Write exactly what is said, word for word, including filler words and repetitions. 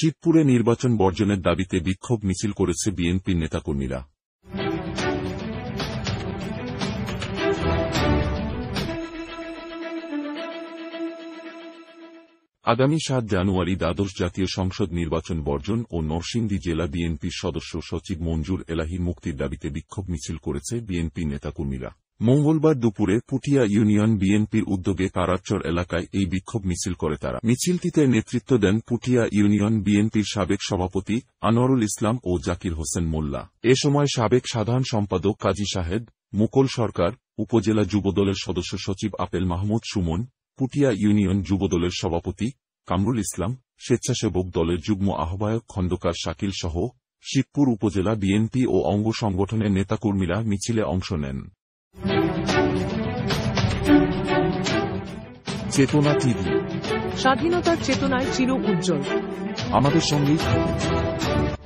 শিবপুরে নির্বাচন বর্জনের দাবিতে বিক্ষোভ মিছিল করেছে বিএনপির নেতাকর্মীরা। আগামী সাত জানুয়ারি দ্বাদশ জাতীয় সংসদ নির্বাচন বর্জন ও নরসিংদী জেলা বিএনপির সদস্য সচিব মঞ্জুর এলাহীর মুক্তির দাবিতে বিক্ষোভ মিছিল করেছে বিএনপির নেতাকর্মীরা। মঙ্গলবার দুপুরে পুঠিয়া ইউনিয়ন বিএনপির উদ্যোগে কারারচর এলাকায় এই বিক্ষোভ মিছিল করে তারা। মিছিলটিতে নেতৃত্ব দেন পুঠিয়া ইউনিয়ন বিএনপির সাবেক সভাপতি আনোয়ারুল ইসলাম ও জাকির হোসেন মোল্লা। এ সময় সাবেক সাধারণ সম্পাদক কাজী শাহেদ, মুকুল সরকার, উপজেলা যুবদলের সদস্য সচিব আপেল মাহমুদ সুমন, পুঠিয়া ইউনিয়ন যুবদলের সভাপতি কামরুল ইসলাম, স্বেচ্ছাসেবক দলের যুগ্ম আহ্বায়ক খন্দকার শাকিল সহ শিবপুর উপজেলা বিএনপি ও অঙ্গ সংগঠনের নেতাকর্মীরা মিছিলে অংশ নেন। চেতনা টিভি, স্বাধীনতার চেতনায় চির উজ্জ্বল। আমাদের সঙ্গেই থাকুন।